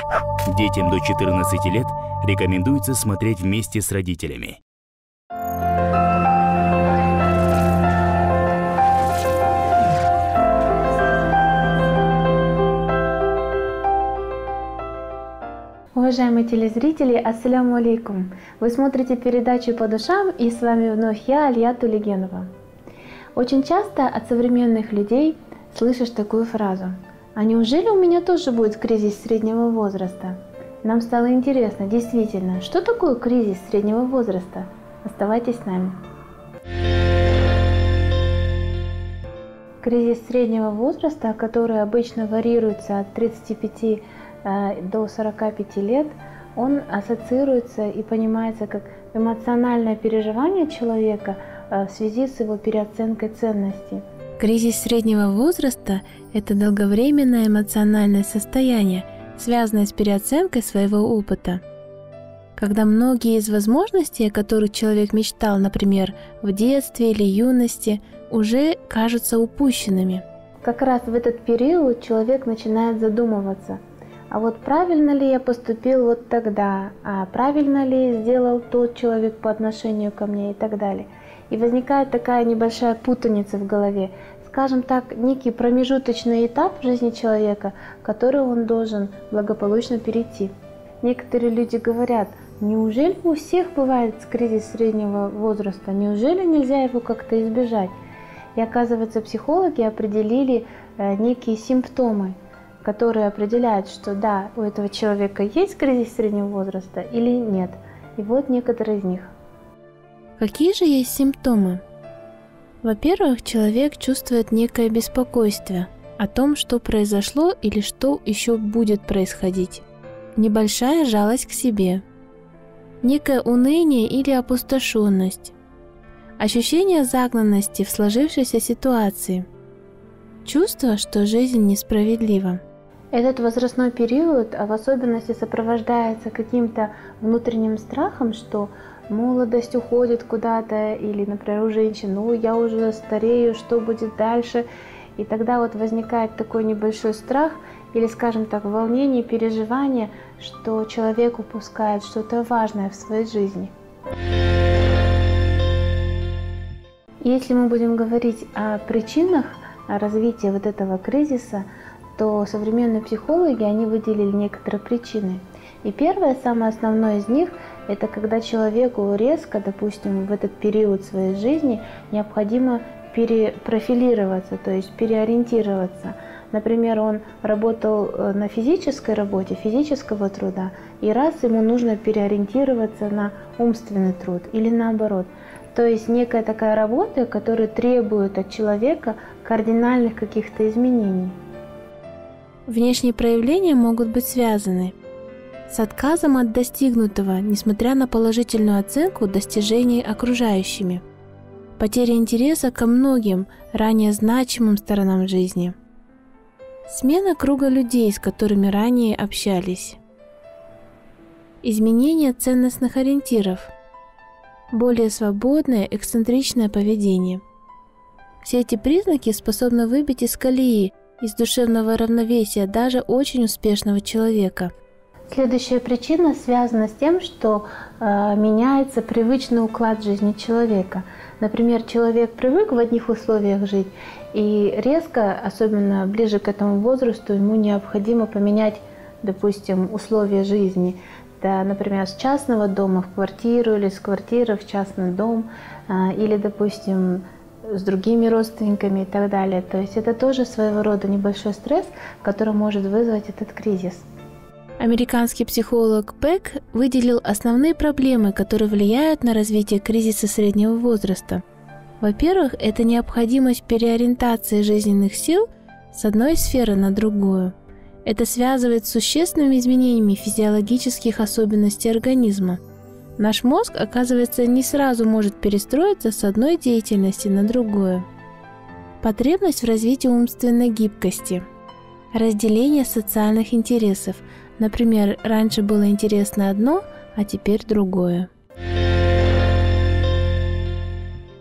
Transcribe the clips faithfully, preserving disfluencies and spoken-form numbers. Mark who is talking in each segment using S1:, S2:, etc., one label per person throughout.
S1: Детям до четырнадцати лет рекомендуется смотреть вместе с родителями.
S2: Уважаемые телезрители, ассаляму алейкум! Вы смотрите передачу «По душам», и с вами вновь я, Алия Тулегенова. Очень часто от современных людей слышишь такую фразу: «А неужели у меня тоже будет кризис среднего возраста?» Нам стало интересно, действительно, что такое кризис среднего возраста? Оставайтесь с нами. Кризис среднего возраста, который обычно варьируется от тридцати пяти до сорока пяти лет, он ассоциируется и понимается как эмоциональное переживание человека в связи с его переоценкой ценностей.
S3: Кризис среднего возраста – это долговременное эмоциональное состояние, связанное с переоценкой своего опыта. Когда многие из возможностей, о которых человек мечтал, например, в детстве или юности, уже кажутся упущенными.
S2: Как раз в этот период человек начинает задумываться: а вот правильно ли я поступил вот тогда, а правильно ли сделал тот человек по отношению ко мне и так далее. И возникает такая небольшая путаница в голове, скажем так, некий промежуточный этап в жизни человека, который он должен благополучно перейти. Некоторые люди говорят: неужели у всех бывает кризис среднего возраста, неужели нельзя его как-то избежать? И оказывается, психологи определили некие симптомы, которые определяют, что да, у этого человека есть кризис среднего возраста или нет. И вот некоторые из них.
S3: Какие же есть симптомы? Во-первых, человек чувствует некое беспокойство о том, что произошло или что еще будет происходить. Небольшая жалость к себе. Некое уныние или опустошенность. Ощущение загнанности в сложившейся ситуации. Чувство, что жизнь несправедлива.
S2: Этот возрастной период в особенности сопровождается каким-то внутренним страхом, что молодость уходит куда-то, или, например, у женщин: ну, я уже старею, что будет дальше? И тогда вот возникает такой небольшой страх, или, скажем так, волнение, переживание, что человек упускает что-то важное в своей жизни. Если мы будем говорить о причинах развития вот этого кризиса, то современные психологи, они выделили некоторые причины. И первое, самое основное из них, это когда человеку резко, допустим, в этот период своей жизни необходимо перепрофилироваться, то есть переориентироваться. Например, он работал на физической работе, физического труда, и раз ему нужно переориентироваться на умственный труд или наоборот. То есть некая такая работа, которая требует от человека кардинальных каких-то изменений.
S3: Внешние проявления могут быть связаны с отказом от достигнутого, несмотря на положительную оценку достижений окружающими, потеря интереса ко многим ранее значимым сторонам жизни, смена круга людей, с которыми ранее общались, изменение ценностных ориентиров, более свободное, эксцентричное поведение. Все эти признаки способны выбить из колеи, из душевного равновесия даже очень успешного человека.
S2: Следующая причина связана с тем, что э, меняется привычный уклад жизни человека. Например, человек привык в одних условиях жить, и резко, особенно ближе к этому возрасту, ему необходимо поменять, допустим, условия жизни. Да, например, с частного дома в квартиру или с квартиры в частный дом, э, или, допустим, с другими родственниками и так далее. То есть это тоже своего рода небольшой стресс, который может вызвать этот кризис.
S3: Американский психолог Пек выделил основные проблемы, которые влияют на развитие кризиса среднего возраста. Во-первых, это необходимость переориентации жизненных сил с одной сферы на другую. Это связывает с существенными изменениями физиологических особенностей организма. Наш мозг, оказывается, не сразу может перестроиться с одной деятельности на другую. Потребность в развитии умственной гибкости. Разделение социальных интересов. Например, раньше было интересно одно, а теперь другое.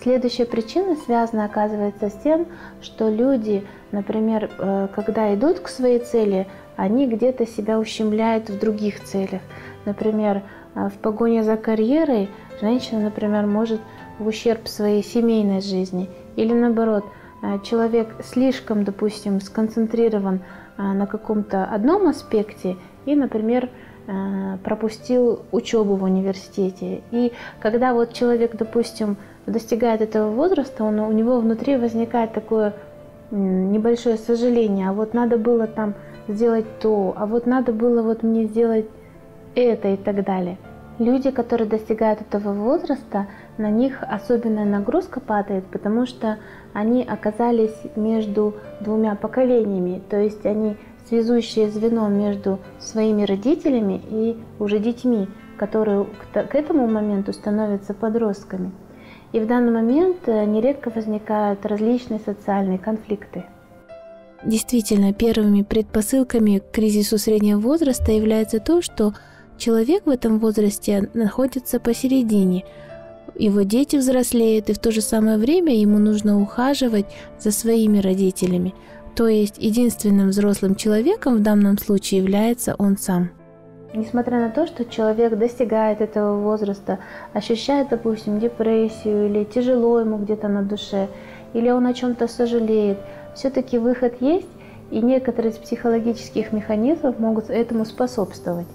S2: Следующая причина связана, оказывается, с тем, что люди, например, когда идут к своей цели, они где-то себя ущемляют в других целях. Например, в погоне за карьерой женщина, например, может в ущерб своей семейной жизни. Или наоборот, человек слишком, допустим, сконцентрирован на каком-то одном аспекте и, например, пропустил учебу в университете. И когда вот человек, допустим, достигает этого возраста, он, у него внутри возникает такое небольшое сожаление, а вот надо было там сделать то, а вот надо было вот мне сделать это и так далее. Люди, которые достигают этого возраста, на них особенная нагрузка падает, потому что они оказались между двумя поколениями, то есть они связующее звено между своими родителями и уже детьми, которые к этому моменту становятся подростками. И в данный момент нередко возникают различные социальные конфликты.
S3: Действительно, первыми предпосылками к кризису среднего возраста является то, что человек в этом возрасте находится посередине. Его дети взрослеют, и в то же самое время ему нужно ухаживать за своими родителями. То есть единственным взрослым человеком в данном случае является он сам.
S2: Несмотря на то, что человек достигает этого возраста, ощущает, допустим, депрессию или тяжело ему где-то на душе, или он о чем-то сожалеет, все-таки выход есть, и некоторые из психологических механизмов могут этому способствовать.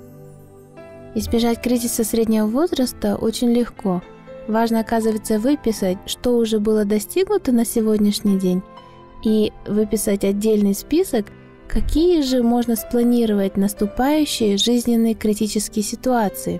S3: Избежать кризиса среднего возраста очень легко. Важно, оказывается, выписать, что уже было достигнуто на сегодняшний день, и выписать отдельный список, какие же можно спланировать наступающие жизненные критические ситуации.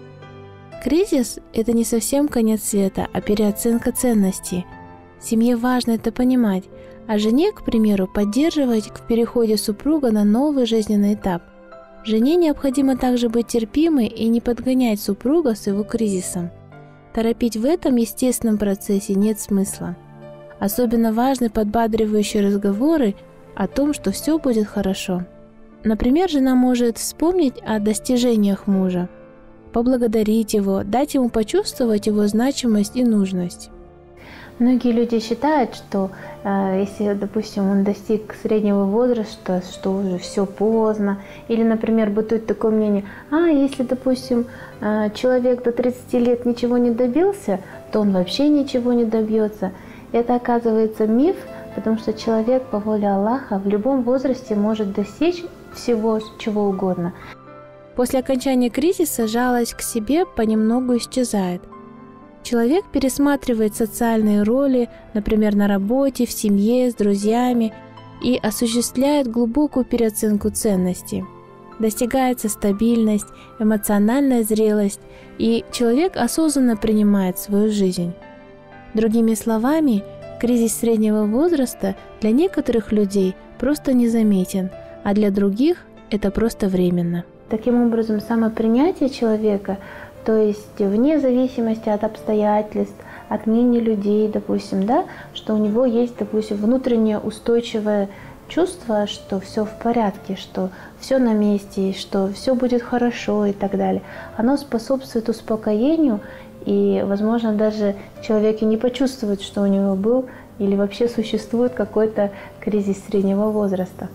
S3: Кризис – это не совсем конец света, а переоценка ценностей. Семье важно это понимать, а жене, к примеру, поддерживать в переходе супруга на новый жизненный этап. Жене необходимо также быть терпимой и не подгонять супруга с его кризисом. Торопить в этом естественном процессе нет смысла. Особенно важны подбадривающие разговоры о том, что все будет хорошо. Например, жена может вспомнить о достижениях мужа, поблагодарить его, дать ему почувствовать его значимость и нужность.
S2: Многие люди считают, что э, если, допустим, он достиг среднего возраста, что уже все поздно. Или, например, бытует такое мнение, а если, допустим, э, человек до тридцати лет ничего не добился, то он вообще ничего не добьется. Это оказывается миф, потому что человек по воле Аллаха в любом возрасте может достичь всего, чего угодно.
S3: После окончания кризиса жалость к себе понемногу исчезает. Человек пересматривает социальные роли, например, на работе, в семье, с друзьями, и осуществляет глубокую переоценку ценностей. Достигается стабильность, эмоциональная зрелость, и человек осознанно принимает свою жизнь. Другими словами, кризис среднего возраста для некоторых людей просто незаметен, а для других это просто временно.
S2: Таким образом, самопринятие человека, то есть вне зависимости от обстоятельств, от мнений людей, допустим, да, что у него есть, допустим, внутреннее устойчивое чувство, что все в порядке, что все на месте, что все будет хорошо и так далее, оно способствует успокоению. И, возможно, даже человек и не почувствует, что у него был или вообще существует какой-то кризис среднего возраста.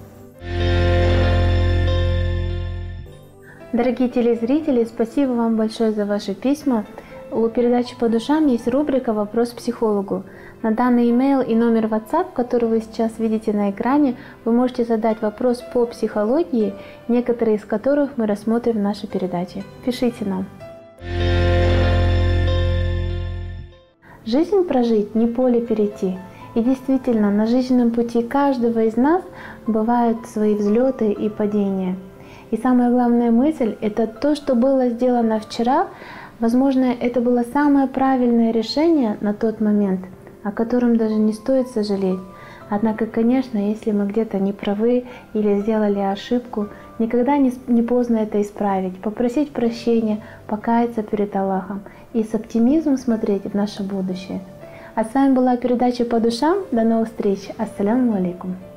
S2: Дорогие телезрители, спасибо вам большое за ваши письма. У передачи «По душам» есть рубрика «Вопрос психологу». На данный имейл и номер WhatsApp, который вы сейчас видите на экране, вы можете задать вопрос по психологии, некоторые из которых мы рассмотрим в нашей передаче. Пишите нам. Жизнь прожить, не поле перейти. И действительно, на жизненном пути каждого из нас бывают свои взлеты и падения. И самая главная мысль – это то, что было сделано вчера. Возможно, это было самое правильное решение на тот момент, о котором даже не стоит сожалеть. Однако, конечно, если мы где-то не правы или сделали ошибку, никогда не, не поздно это исправить, попросить прощения, покаяться перед Аллахом и с оптимизмом смотреть в наше будущее. А с вами была передача «По душам». До новых встреч. Ассаляму алейкум.